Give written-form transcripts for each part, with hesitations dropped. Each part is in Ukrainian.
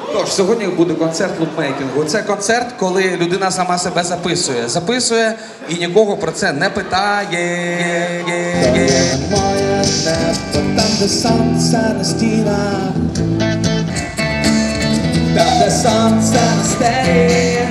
Тож, сьогодні буде концерт лутмейкінгу. Це концерт, коли людина сама себе записує і нікого про це не питає. Моє небо, там, де сонце не стіна, там, де сонце не стає,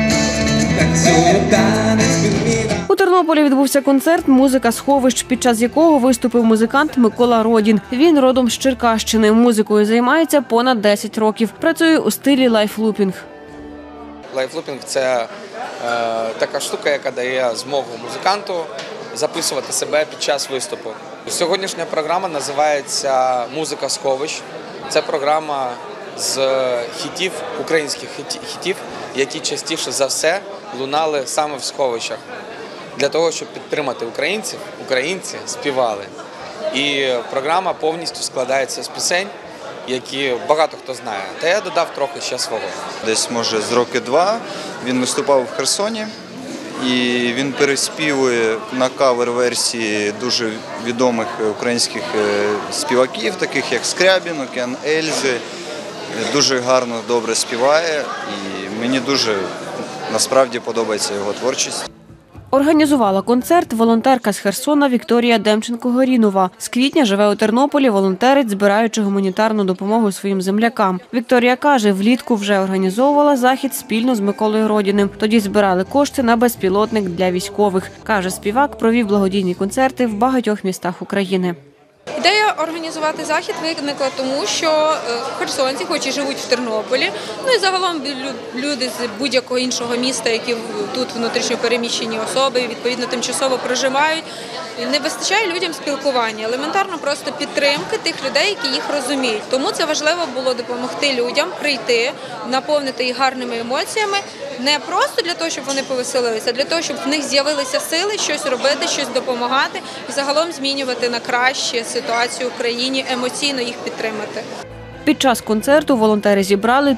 танцює танець пінгвіна. У Тернополі відбувся концерт «Музика сховищ», під час якого виступив музикант Микола Родін. Він родом з Черкащини. Музикою займається понад 10 років. Працює у стилі лайфлупінг. Лайфлупінг – це така штука, яка дає змогу музиканту записувати себе під час виступу. Сьогоднішня програма називається «Музика сховищ». Це програма з хітів, українських хітів, які частіше за все лунали саме в сховищах. Для того, щоб підтримати українців, українці співали. І програма повністю складається з пісень, які багато хто знає. Та я додав трохи ще свого. Десь, може, з роки два він виступав в Херсоні, і він переспівує на кавер-версії дуже відомих українських співаків, таких як Скрябін, Океан Ельзи. Дуже гарно, добре співає, і мені дуже, насправді, подобається його творчість. Організувала концерт волонтерка з Херсона Вікторія Демченко-Горінова. З квітня живе у Тернополі, волонтерить, збираючи гуманітарну допомогу своїм землякам. Вікторія каже, влітку вже організовувала захід спільно з Миколою Родіним. Тоді збирали кошти на безпілотник для військових. Каже, співак провів благодійні концерти в багатьох містах України. Ідея організувати захід виникла тому, що херсонці, хоч і живуть в Тернополі, ну і загалом люди з будь-якого іншого міста, які тут внутрішньо переміщені особи, відповідно тимчасово проживають, не вистачає людям спілкування, елементарно просто підтримки тих людей, які їх розуміють. Тому це важливо було допомогти людям прийти, наповнити їх гарними емоціями, не просто для того, щоб вони повеселилися, а для того, щоб в них з'явилися сили щось робити, щось допомагати і загалом змінювати на краще ситуацію в країні, емоційно їх підтримати. Під час концерту волонтери зібрали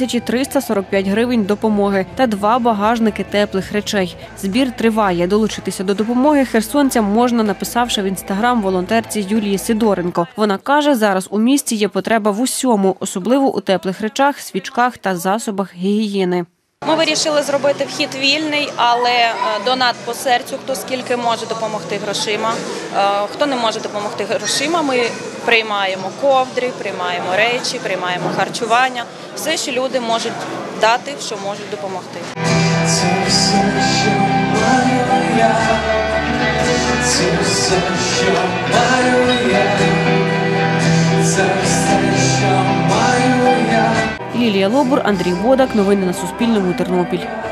3345 гривень допомоги та 2 багажники теплих речей. Збір триває. Долучитися до допомоги херсонцям можна, написавши в інстаграм волонтерці Юлії Сидоренко. Вона каже, зараз у місті є потреба в усьому, особливо у теплих речах, свічках та засобах гігієни. Ми вирішили зробити вхід вільний, але донат по серцю, хто скільки може допомогти грошима. Хто не може допомогти грошима, ми приймаємо ковдри, приймаємо речі, приймаємо харчування. Все, що люди можуть дати, що можуть допомогти. Це все, що маю я, це все, що маю я, це все, що маю я. Лілія Лобур, Андрій Бодак. Новини на Суспільному. Тернопіль.